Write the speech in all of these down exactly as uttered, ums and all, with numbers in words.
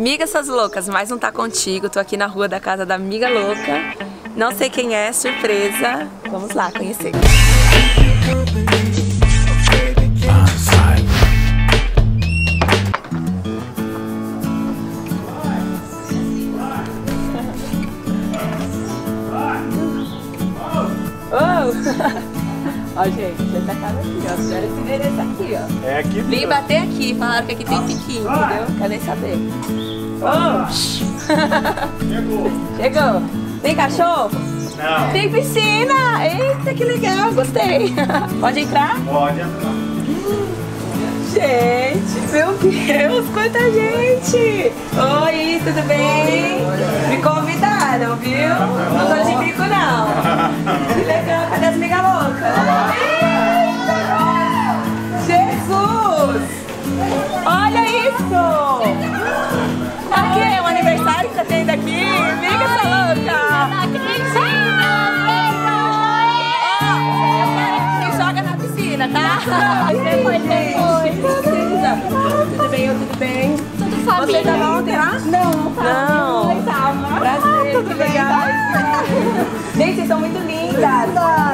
Miga, suas loucas, mais um Tá Contigo. Tô aqui na rua da casa da amiga louca. Não sei quem é, surpresa. Vamos lá conhecer. Oh! Ó, gente, essa casa aqui, ó. Espera esse endereço aqui, ó. É aqui. Vim bater aqui, falaram que aqui tem piquinho, entendeu? Quer nem saber. Oh. Chegou. Chegou. Tem cachorro? Não. Tem piscina! Eita, que legal, gostei. Pode entrar? Pode entrar. Gente, meu Deus, quanta gente! Oi, tudo bem? Me convidaram, viu? Não tô de bico, não. Que legal, cadê as migas loucas? Eita! Jesus! Olha isso! Aqui é um aniversário que tá tendo aqui. Miga, essa louca! Não acredito! Ó, se joga na piscina, tá? Depois, depois. Tudo bem, eu tudo bem? Tudo família. Você tava ontem lá? Não, tava. Não. Tava. Prazer, Tudo que bem, legal. Gente, vocês são muito lindas.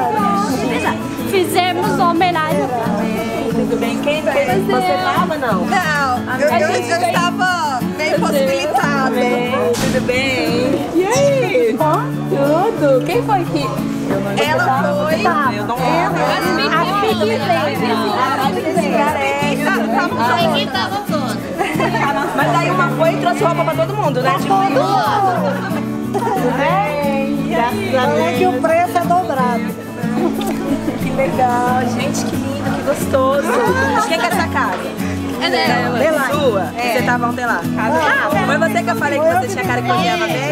Fizemos uma homenagem. Tudo bem? Quem fez? Você tava, não? Não, eu, eu, eu estava meio possibilitada. Tudo bem? E aí? Tudo. Quem foi que... Ela foi. Eu não lembro. A Pique veio. A Aqui tava toda. Mas daí uma foi e trouxe roupa pra todo mundo, né? Tipo, tudo bem. Graças a Deus. É que o preço é dobrado. Que legal, gente, que lindo, que gostoso. De quem que é essa casa? É dela. Dela. Sua? É. Você tava ontem lá? Ah, foi você que eu falei que você tinha cara que cozinhava bem?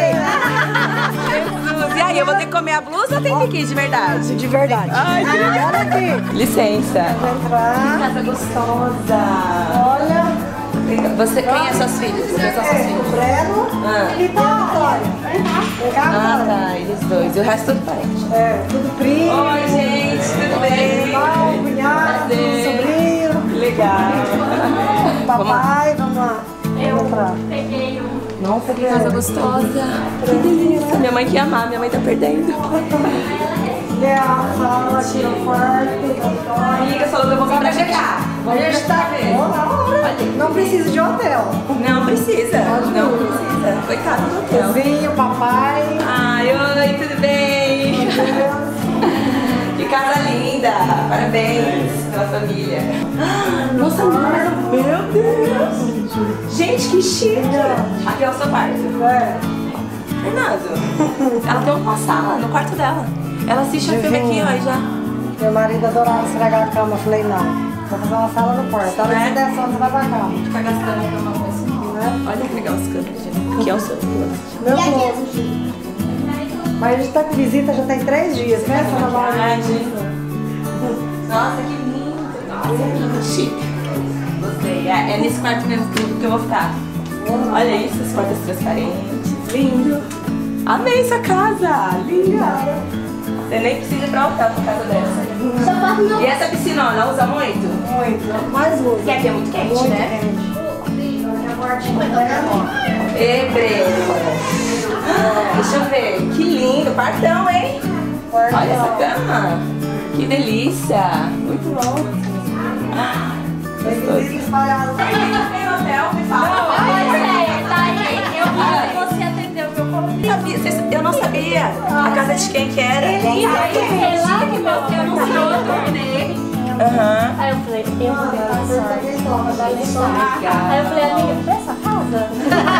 Jesus, e aí, eu vou ter que comer a blusa ou tem biquíni de verdade? De verdade. Ai, que legal. Olha aqui. Licença. Vou entrar. Casa gostosa. Olha. Você, quem é suas filhas? Quem são suas É, o filhas? Breno Ah. e a Vitória. Vem cá, Ah, Vitória. tá, eles dois. E o resto tudo parente. É, tudo primo. Oi, gente, tudo bem? Irmão, cunhado, Prazer. sobrinho, Legal. papai, vamos lá. Eu entrar. peguei um. Nossa, que casa gostosa. Que delícia. Minha mãe que ia amar, minha mãe tá perdendo. É a sala, tira o quarto. Amiga, falou que eu vou vir pra chegar. A gente tá vendo. Não precisa de hotel. Não precisa. Não precisa. Coitado do hotel. Vizinho, papai. Ai, oi, tudo bem? Que casa linda. Parabéns pela família. Nossa, meu Deus. Gente, que chique. Aqui é o seu quarto. É. Fernando, ela tem uma sala no quarto dela. Ela assiste o filme aqui, ó, e já. Meu marido adorava esfregar a cama. Eu falei, não. Vou fazer uma sala no quarto. Ela disse, dez anos, você vai pra cama. Fica gastando a cama com esse filme, né? Olha que legal as câmeras, gente. Aqui é o seu. Meu Deus. Mas a gente tá com visita já tem três dias. Pensa na Verdade. Nossa, que lindo. Nossa, que chique. Gostei. É, é nesse quarto mesmo que que eu vou ficar. Olha isso, as portas transparentes. Lindo. Amei essa casa. Linda. Você nem precisa ir pra hotel pra casa dessa. Só pode não. E essa piscinona, usa muito? Muito. Mais luz. Que aqui é muito quente, Muito né? quente. Ê, Breno. Deixa eu ver. Que lindo. Quartão, hein? Olha essa cama. Que delícia. Muito bom. Ah, Visita espalhada. tem hotel, me fala. Você atendeu meu convite. Sabia, vocês- eu não sabia a casa de quem que era. E aí, sei lá que você anunciou o torneio. Aham. Aí eu falei, eu vou tentar sorte, vou mandar mensagem. Aí eu falei, amiga, vê essa casa?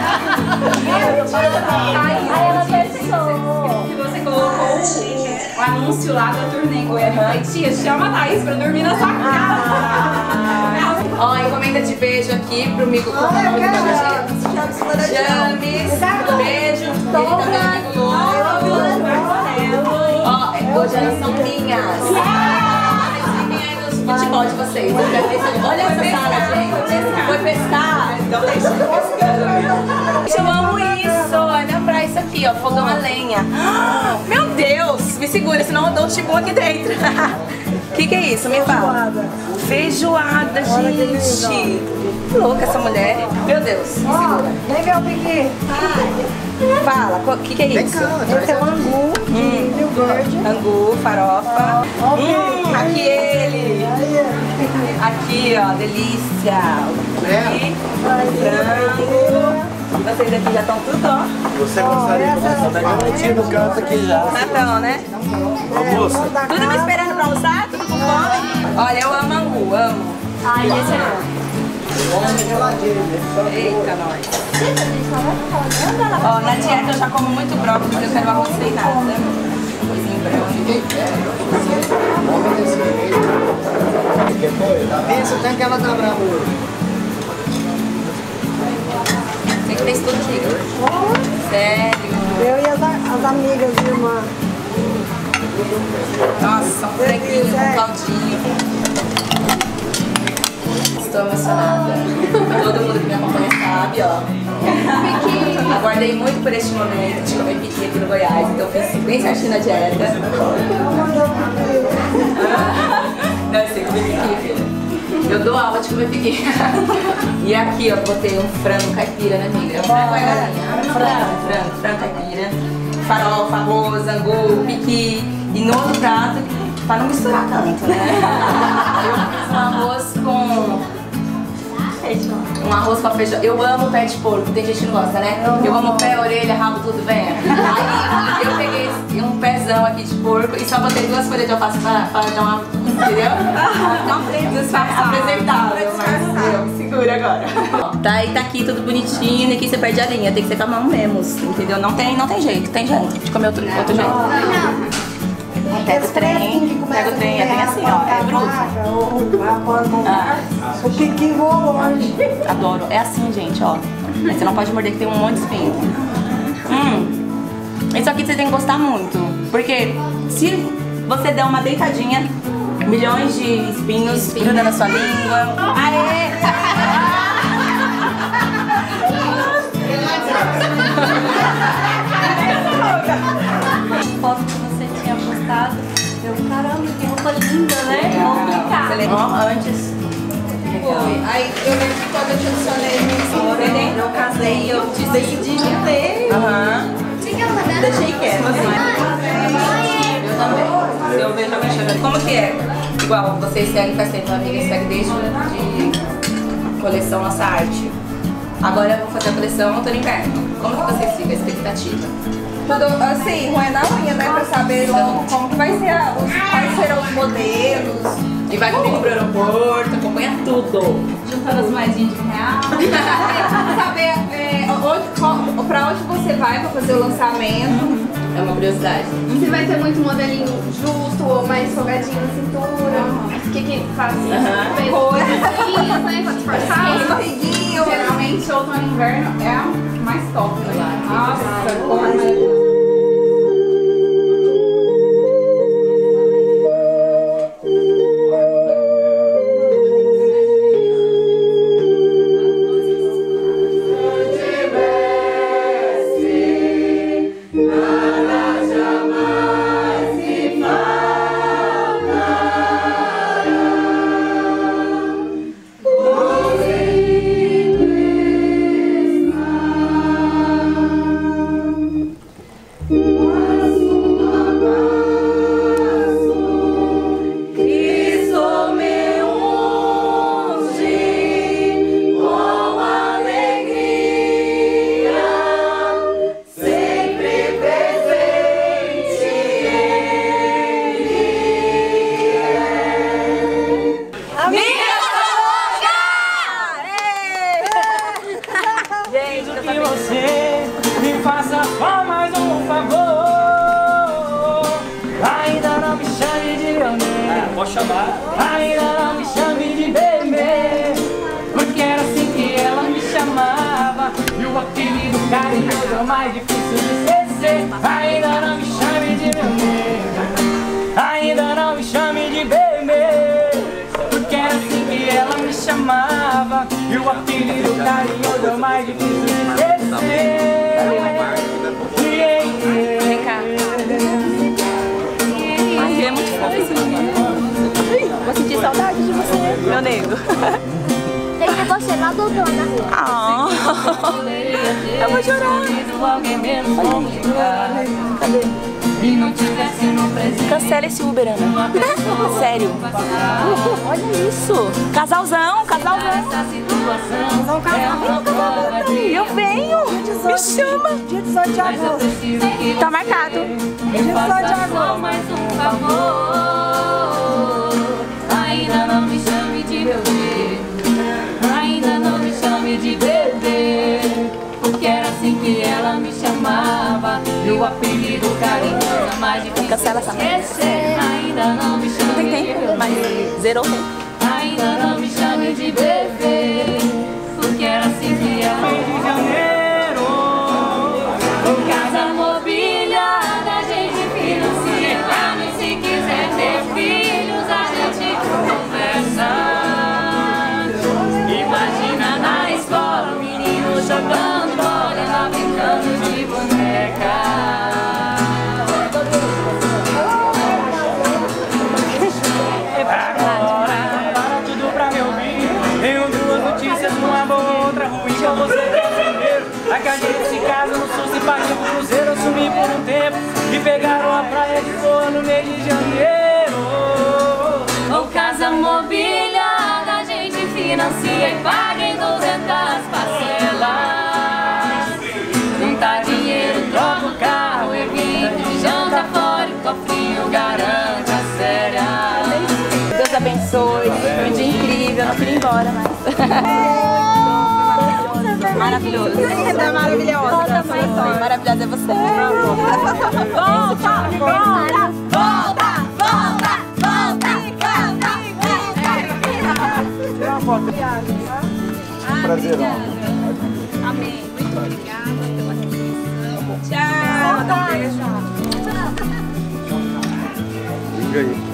Aí ela pensou. Que você colocou o, o anúncio lá da turnê em Goiânia. Eu falei, tia, chama a Thaís pra dormir na sua casa. Ó, encomenda de beijo aqui pro amigo. Pro Olha, amigo da cara. James. Beijo. Ele também é amigo louco. Ó, hoje elas são minhas. Fiquem aí nos futebol de vocês. Olha essa sala, gente. Foi pescar? Então deixa eu pescando. Eu amo isso. Olha pra isso aqui, ó. Fogão a lenha. Meu Deus. Me segura, senão eu dou um tipo aqui dentro. que que é isso? Me fala. Feijoada, gente. Que louca essa mulher. Meu Deus. Ó, vem ver o piqui. Fala, o que que é isso? Esse é o angu de Rio Verde. Angu, farofa. Ó, Hum, aqui ele. Aqui, ó, delícia. Aqui, frango. E vocês aqui já estão tudo, ó. Você gostaria de começar da garantia no canto aqui já. Natão, né? Almoço. Tudo me esperando pra almoçar? Tudo com fome? Olha, eu amo angu, amo. Ai, esse é Eita, nós. Ó, na dieta eu já como muito brócolis, porque eu quero arroz sem nada. Coisinho branco. Isso, tem que ela tá brava hoje. Tem que ter isso tudo aqui. Sério. Eu e as, as amigas e irmã. Nossa, um franguinho com caldinho. Estou emocionada. Todo mundo que me acompanha sabe, ó. Aguardei muito por este momento de comer piqui aqui no Goiás, então fiz bem certinho na dieta. Não, eu sei comer piqui, filha. Eu dou aula de comer piqui. E aqui, ó, botei um frango caipira, né, amiga? Frango é galinha. Frango, frango, frango caipira. Farofa, arroz, angu, piqui. E no outro prato, pra não misturar tanto, né? Eu fiz um arroz com... Um arroz com a feijoada. Eu amo pé de porco, tem gente que não gosta, né? Eu amo pé, orelha, rabo, tudo bem. Aí eu peguei um pezão aqui de porco e só botei duas folhas de alface pra, pra dar uma... Entendeu? Apresentável, mas eu me segura agora. Tá, e tá aqui tudo bonitinho, e aqui você perde a linha, tem que ser com a mão mesmo, entendeu? Não tem, não tem jeito, tem jeito de comer outro, outro jeito. Pega o trem, pega o trem, é bem assim, ó, é bruto. Ah. O piqui voou longe. Adoro, é assim, gente, ó. Mas você não pode morder que tem um monte de espinho. Hum. Isso aqui você tem que gostar muito, porque se você der uma deitadinha, milhões de espinhos grudam na sua língua. Aê! foto que você tinha postado. Eu, caramba, que roupa linda, né? Você lembrou antes? Foi. Aí eu lembro que quando eu te adicionei no Instagram, eu casei e eu decidi não ter. Aham. Deixei quieto. Eu também. Eu vejo a mexer. Como que é? Igual, vocês seguem faz tempo, a amiga segue desde de coleção Nossa Arte. Agora eu vou fazer a coleção outono e inverno. Como que vocês ficam? A expectativa? Tudo assim, ruim na unha, né? Pra saber logo como que vai ser, a, os, quais serão os modelos. E vai comigo pro aeroporto, acompanha tudo. Juntando as moedinhas de real. Saber é, onde, qual, pra onde você vai pra fazer o lançamento. É uma curiosidade. Se vai ter muito modelinho justo ou mais folgadinho na cintura. O que que faz? Uhum. Coisinhas, né? Pra disfarçar. Corriguinho. Geralmente outono e inverno é a mais top, né? Nossa, como... Que você me faça só mais um favor. Ainda não me chame de meu nome. Ah, pode chamar. Ainda não me chame de bebê, porque era assim que ela me chamava. E o apelido carinhoso é o mais difícil de esquecer. Ainda não me chame de meu nome. Ainda não me chame de bebê, porque era assim que ela me chamava. E o apelido carinhoso é o mais difícil de esquecer. Vem cá. Ai, é muito fofo esse menino. você lá do outro lado da rua. Ah, eu vou chorar. Cadê? Cancela esse Uber, Ana. Sério. Olha isso. Casalzão, casalzão. Vamos casar. Eu venho. Me chama. Dia dezoito de agosto. Tá marcado. Dia dezoito de agosto. Ainda não me chame de bebê, ainda não me chame de bebê, porque era assim que ela me chamava, e o apelido carinhoso é mais difícil de esquecer. Ainda não me chame Tem de tempo, bebê, mas zerou o tempo. ainda não me chame de bebê, porque era assim que ela me chamava. Casa mobiliada, a gente financia, e se quiser ter filhos, a gente conversa. Imagina na escola, o menino jogando bola, ela brincando de boneca. Agora, para tudo pra me ouvir. Tenho duas notícias, uma boa, outra ruim. Com você quer primeiro. A que a gente se casa no sul, se partiu pro cruzeiro. Eu sumi por um tempo e pegaram a praia de boa no mês de janeiro. Ou casa mobiliada, a gente financia e paga em duzentas parcelas. Juntar dinheiro, troca o carro, evite, janta fora e cofrinho garante a séria. Deus abençoe. Foi um dia incrível. Eu não queria ir embora mais. Maravilhoso. Linda, maravilhosa. Maravilhosa é você. Volta, volta, volta, volta, volta. Tira uma foto. Prazerão. Amém. Muito obrigada pela recepção. Tchau. Liga aí.